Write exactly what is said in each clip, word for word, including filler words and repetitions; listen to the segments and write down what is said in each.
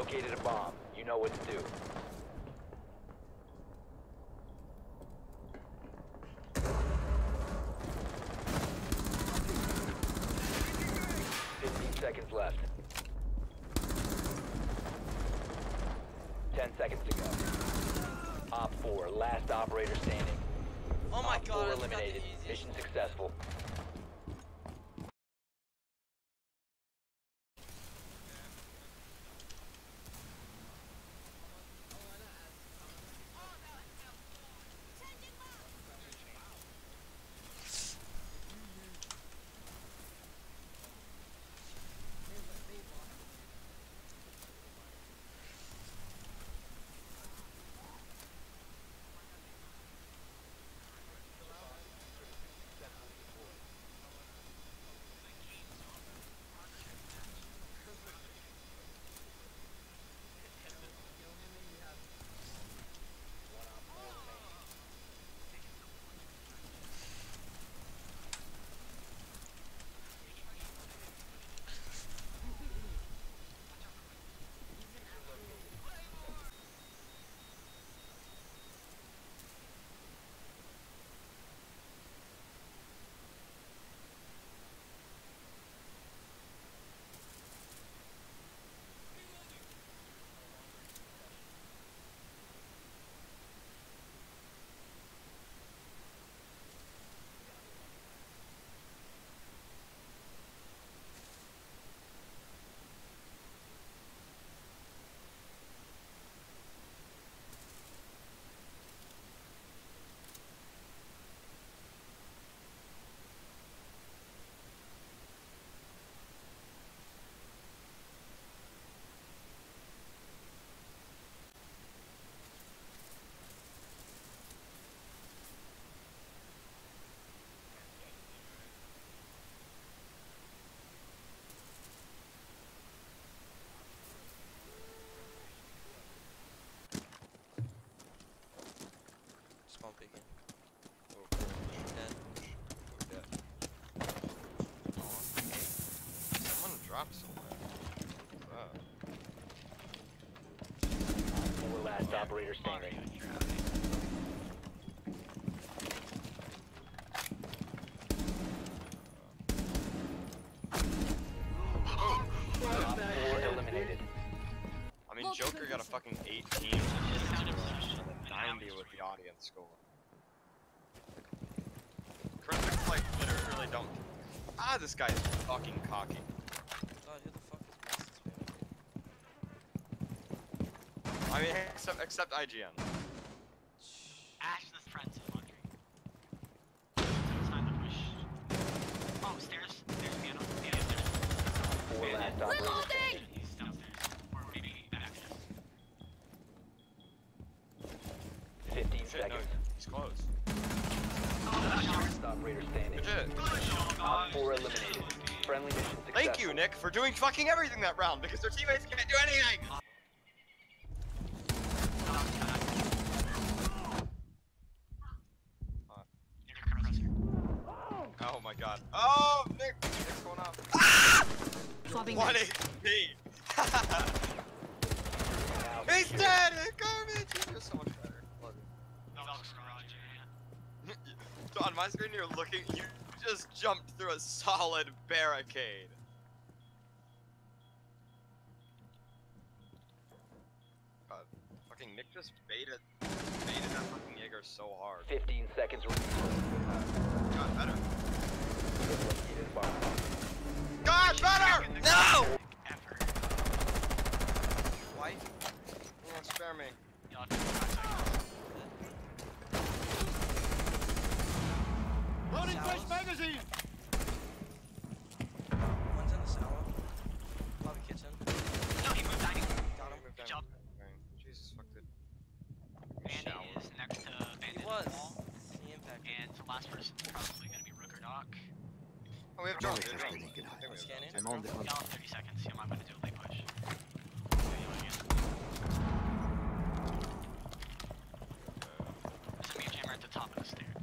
located a bomb. You know what to do. Fifteen seconds left. Ten seconds to go. Op four, last operator standing. Oh my Op god, four that's not the eliminated. easiest. Mission successful. Spawn picking. Oh, Dead. dead. Oh, okay. Someone dropped somewhere. What's Four last operator standing. Op four eliminated. I mean, Joker got a fucking eighteen and a ninety with the audience score. Critics, like, literally don't. Ah, this guy's fucking cocky. God, who the fuck is message spamming? I mean, except, except I G N. Ash the friends of laundry. It's time to push. Oh, stairs. Stairs, piano. Piano, stairs. Four last operator standing. He's downstairs. Or maybe back. Fifteen Shit, no, seconds. he's close. Last operator standing. Legit. Op four eliminated. Friendly mission successful. Thank you, Nick, for doing fucking everything that round, because their teammates can't do anything! Oh my god. Oh, Nick! Nick's going up. Ah! one H P! He's dead! Garbage! You're so much better. On my screen, you're looking. You just jumped through a solid barricade. God, fucking Nick just baited, baited that fucking Jaeger so hard. Fifteen seconds. God, better. Bomb. God, better! No! White? Oh, spare me. Loading fresh magazine! One's in the shower. Lobby kitchen. No, he moved dining. Got him. Good job. Jesus, fuck it. Bandit is next to Bandit. He was. Wall. He impacted. And the last person is probably going to be Rook or Doc. Oh, we have drones. We have drones. I think we have Scanning. drones. I'm on the hunt. Y'all have thirty seconds. I'm not going to do a late push. There's a mute jammer at the top of the stairs.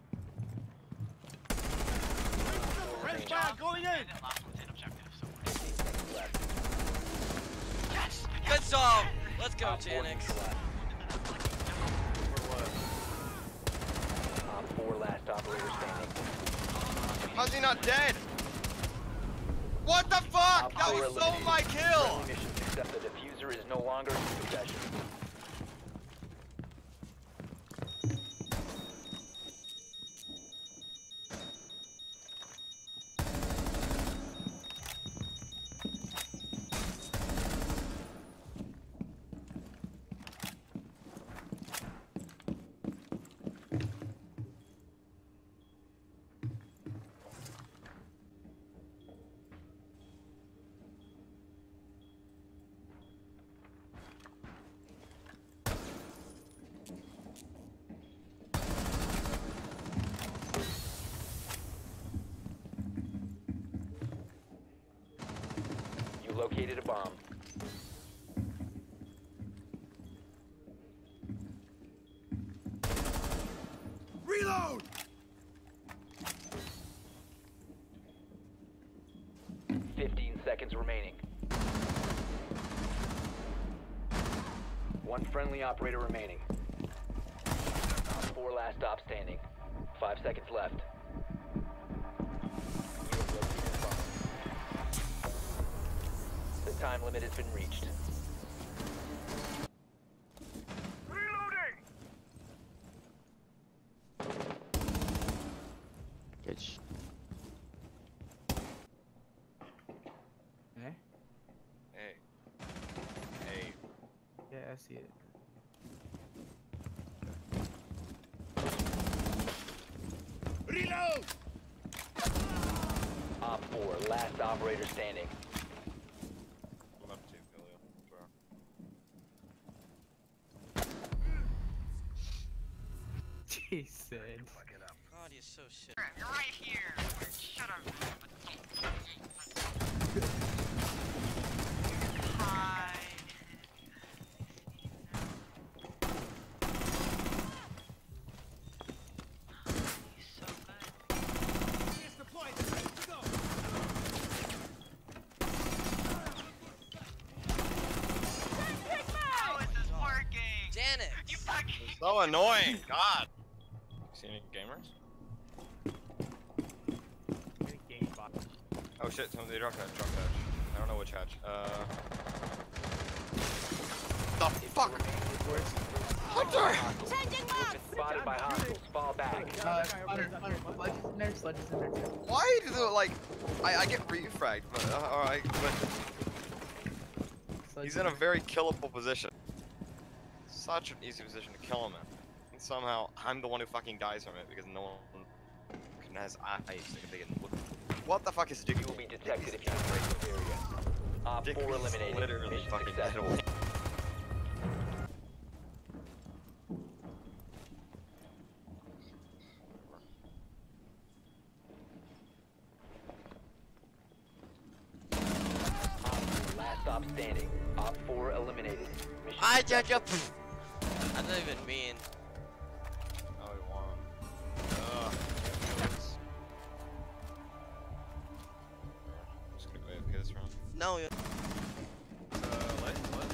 Red flag going in! Bandit, last one's in objective, so. Yes! Good some! Let's go, Op four Janix. neutralized. Op four last operator standing. How's he not dead? What the fuck? Op That four was so eliminated. my kill! Friendly mission success. The diffuser is no longer in your possession. You located a bomb. Reload! Fifteen seconds remaining. One friendly operator remaining. Op four last stop standing. Five seconds left. You have located a bomb. The time limit has been reached. Good sh- Eh? Hey. Hey. Yeah, I see it. Reload! Op four last operator standing. I'm up to Julio. He said. God, he's so shit. You're right here. Shut up. Hi. He's so good. Here's the point. Ready to go. How is this working? Janet! You fucking. So annoying! God! See any gamers? Game box. Oh shit, somebody dropped hatch, dropped hatch. I don't know which hatch. Uh. The fuck? Hunter! Spotted by hostiles. Fall back. Uh, Hunter, Hunter, Sledge is in there, Sledge is in there too. Why do the, like, I, I get refragged, but, uh, alright, but Sledge he's is in a there. very killable position. Such an easy position to kill him in. And somehow, I'm the one who fucking dies from it because no one can has eyes that they can look. What the fuck is Dick? You will be detected if you break this area. Op Dick four is eliminated. literally Mission fucking successful. dead. Last stop standing. Op four eliminated. Mission I successful. judge up. I don't even mean. Oh, he won. Ugh. I'm just gonna go A F K this round. No, you. Uh, light, what?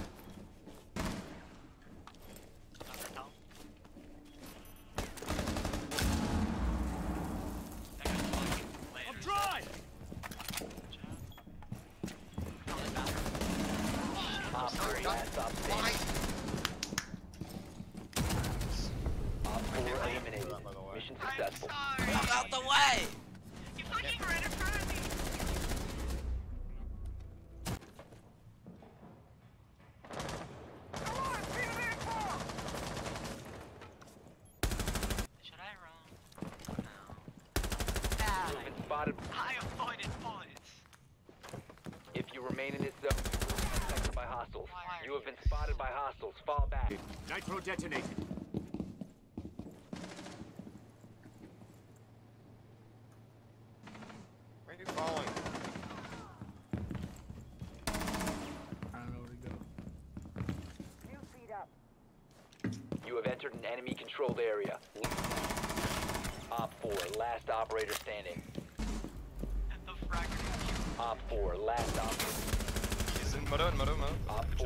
I'm dry! Op four last stop standing. Op four eliminated. By the way. Mission successful. I'm sorry. Move out the way! You fucking right in front of me. Should I run? No. You have been spotted. I avoided bullets. If you remain in this zone, you will be detected by hostiles. You have been spotted by hostiles. Fall back. Nitro detonated. Where are you falling? I don't know where to go. You have entered an enemy controlled area. Op four last operator standing. The fragment. Op four last operator. He's in Mado, in Mado, Mado. Op four.